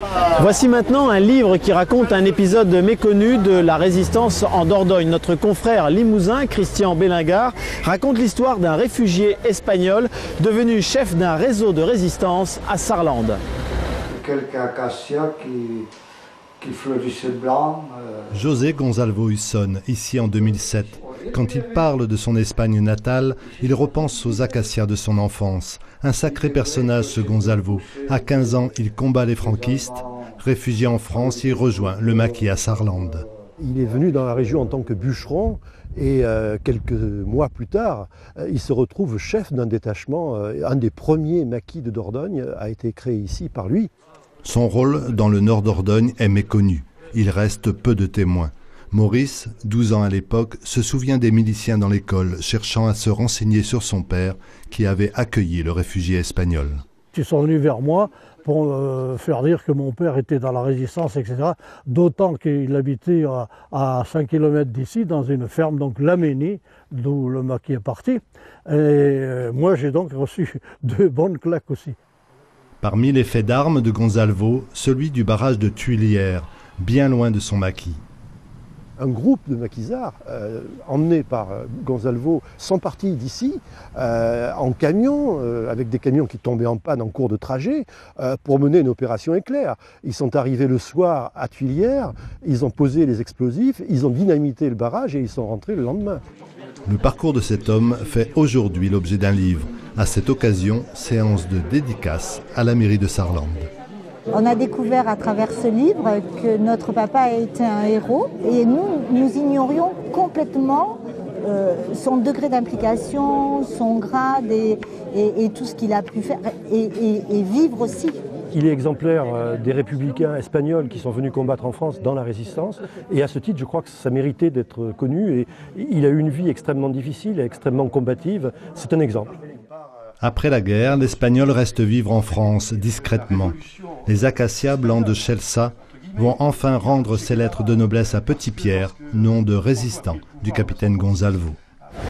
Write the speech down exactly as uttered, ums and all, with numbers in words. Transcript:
Voici maintenant un livre qui raconte un épisode méconnu de la résistance en Dordogne. Notre confrère limousin, Christian Bélingard, raconte l'histoire d'un réfugié espagnol devenu chef d'un réseau de résistance à Saarland. Quelques acacias qui, qui fleurissaient blanc. Euh... José Gonzalvo Husson, ici en deux mille sept. Quand il parle de son Espagne natale, il repense aux acacias de son enfance. Un sacré personnage, ce Gonzalvo. À quinze ans, il combat les franquistes. Réfugié en France, il rejoint le maquis à Saarland. Il est venu dans la région en tant que bûcheron et euh, quelques mois plus tard, euh, il se retrouve chef d'un détachement. Euh, un des premiers maquis de Dordogne a été créé ici par lui. Son rôle dans le nord Dordogne est méconnu. Il reste peu de témoins. Maurice, douze ans à l'époque, se souvient des miliciens dans l'école, cherchant à se renseigner sur son père qui avait accueilli le réfugié espagnol. Ils sont venus vers moi pour euh, faire dire que mon père était dans la résistance, et cetera. D'autant qu'il habitait à, à cinq kilomètres d'ici, dans une ferme, donc l'Aménie, d'où le maquis est parti. Et euh, moi, j'ai donc reçu deux bonnes claques aussi. Parmi les faits d'armes de Gonzalvo, celui du barrage de Tuilière, bien loin de son maquis. Un groupe de maquisards, euh, emmenés par euh, Gonzalvo, sont partis d'ici euh, en camion, euh, avec des camions qui tombaient en panne en cours de trajet, euh, pour mener une opération éclair. Ils sont arrivés le soir à Tuilière, ils ont posé les explosifs, ils ont dynamité le barrage et ils sont rentrés le lendemain. Le parcours de cet homme fait aujourd'hui l'objet d'un livre. À cette occasion, séance de dédicace à la mairie de Saarland. On a découvert à travers ce livre que notre papa a été un héros et nous, nous ignorions complètement euh, son degré d'implication, son grade et, et, et tout ce qu'il a pu faire et, et, et vivre aussi. Il est exemplaire des républicains espagnols qui sont venus combattre en France dans la résistance et à ce titre, je crois que ça méritait d'être connu et il a eu une vie extrêmement difficile et extrêmement combative. C'est un exemple. Après la guerre, l'Espagnol reste vivre en France, discrètement. Les acacias blancs de Chelsea vont enfin rendre ces lettres de noblesse à Petit Pierre, nom de résistant du capitaine Gonzalvo.